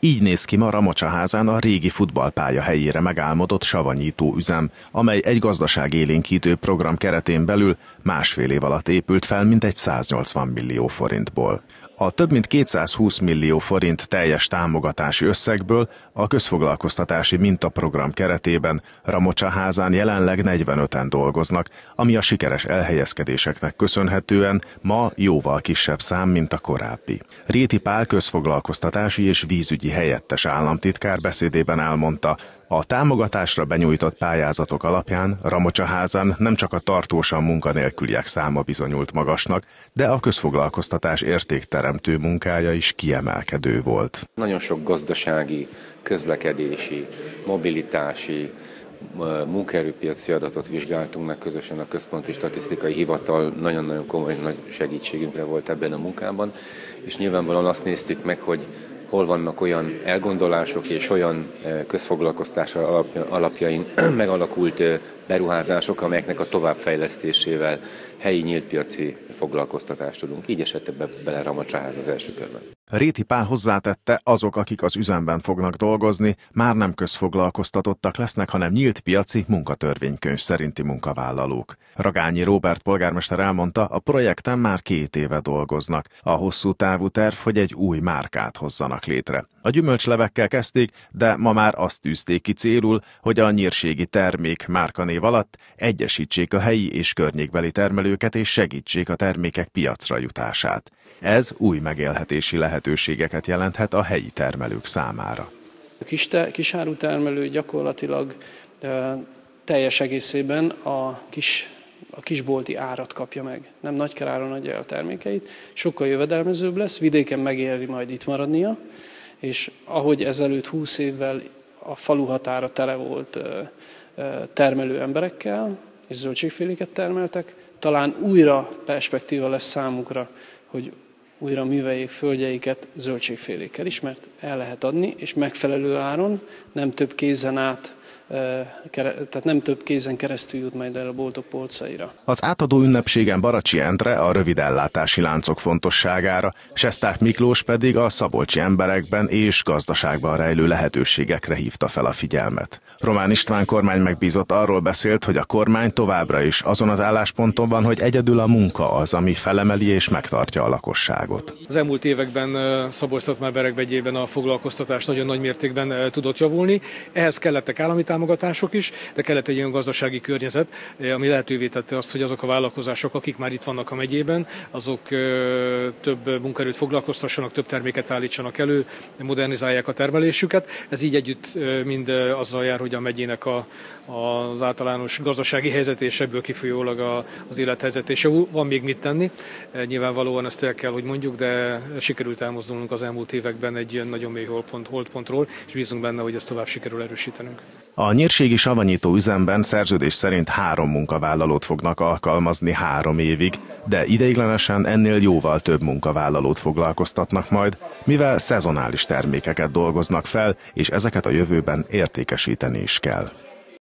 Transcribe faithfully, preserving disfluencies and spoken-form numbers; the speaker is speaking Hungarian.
Így néz ki ma Ramocsaházán a régi futballpálya helyére megálmodott savanyító üzem, amely egy gazdaságélénkítő program keretén belül másfél év alatt épült fel mintegy száznyolcvan millió forintból. A több mint kétszázhúsz millió forint teljes támogatási összegből a közfoglalkoztatási mintaprogram keretében Ramocsaházán jelenleg negyvenöten dolgoznak, ami a sikeres elhelyezkedéseknek köszönhetően ma jóval kisebb szám, mint a korábbi. Réti Pál közfoglalkoztatási és vízügyi helyettes államtitkár beszédében elmondta, a támogatásra benyújtott pályázatok alapján Ramocsaházán nem csak a tartósan munkanélküliek száma bizonyult magasnak, de a közfoglalkoztatás értékteremtő munkája is kiemelkedő volt. Nagyon sok gazdasági, közlekedési, mobilitási, munkaerőpiaci adatot vizsgáltunk meg közösen, a Központi Statisztikai Hivatal nagyon-nagyon komoly nagy segítségünkre volt ebben a munkában, és nyilvánvalóan azt néztük meg, hogy hol vannak olyan elgondolások és olyan közfoglalkoztatás alapjain megalakult beruházások, amelyeknek a továbbfejlesztésével helyi nyíltpiaci foglalkoztatást tudunk. Így esett ebbe bele Ramocsaház az első körben. Réti Pál hozzátette, azok, akik az üzemben fognak dolgozni, már nem közfoglalkoztatottak lesznek, hanem nyílt piaci munkatörvénykönyv szerinti munkavállalók. Ragányi Róbert polgármester elmondta, a projekten már két éve dolgoznak. A hosszú távú terv, hogy egy új márkát hozzanak létre. A gyümölcslevekkel kezdték, de ma már azt tűzték ki célul, hogy a nyírségi termék márkanév alatt egyesítsék a helyi és környékbeli termelőket és segítsék a termékek piacra jutását. Ez új megélhetési lehetőségeket jelenthet a helyi termelők számára. A kis te, kisáru termelő gyakorlatilag e, teljes egészében a, kis, a kisbolti árat kapja meg. Nem nagykeráron adja a termékeit, sokkal jövedelmezőbb lesz, vidéken megéri majd itt maradnia, és ahogy ezelőtt húsz évvel a falu határa tele volt e, e, termelő emberekkel, és zöldségféléket termeltek, talán újra perspektíva lesz számukra, hogy újra műveljék földjeiket zöldségfélékkel is, mert el lehet adni, és megfelelő áron, nem több kézen át, tehát nem több kézen keresztül jut majd el a boltok polcaira. Az átadó ünnepségen Baracsi Endre a rövid ellátási láncok fontosságára, Sesták Miklós pedig a szabolcsi emberekben és gazdaságban rejlő lehetőségekre hívta fel a figyelmet. Román István kormány megbízott arról beszélt, hogy a kormány továbbra is azon az állásponton van, hogy egyedül a munka az, ami felemeli és megtartja a lakosságot. Az elmúlt években Szabolcs-Szatmár-Bereg megyében a foglalkoztatás nagyon nagy mértékben tudott javulni. Ehhez kellettek állami támogatások is, de kellett egy olyan gazdasági környezet, ami lehetővé tette azt, hogy azok a vállalkozások, akik már itt vannak a megyében, azok több munkaerőt foglalkoztassanak, több terméket állítsanak elő, modernizálják a termelésüket. Ez így együtt mind azzal jár, hogy a megyének a, az általános gazdasági helyzet és ebből kifolyólag a, az élethelyzet és javul. Van még mit tenni. Nyilvánvalóan ezt el kell, hogy mondjuk, de sikerült elmozdulnunk az elmúlt években egy ilyen nagyon mély holdpont, holdpontról, és bízunk benne, hogy ezt tovább sikerül erősítenünk. A nyírségi savanyító üzemben szerződés szerint három munkavállalót fognak alkalmazni három évig, de ideiglenesen ennél jóval több munkavállalót foglalkoztatnak majd, mivel szezonális termékeket dolgoznak fel, és ezeket a jövőben értékesíteni is kell.